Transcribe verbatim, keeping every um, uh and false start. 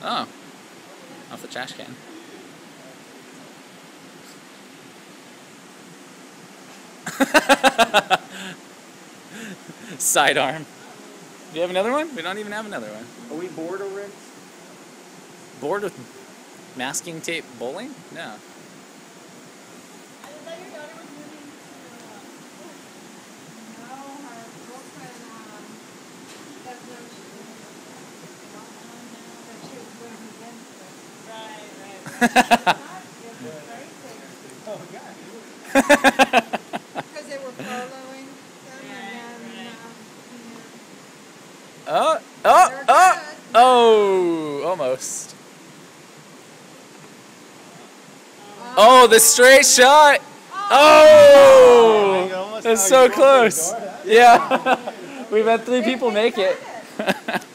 Oh. Off the trash can. Sidearm. Do you have another one? We don't even have another one. Are we bored already? Bored with masking tape bowling? No. Oh, God. Because they were following them and then, uh, Oh, oh, oh, oh, almost. Oh, the straight shot. Oh, that's so close. Yeah, we've had three people make it.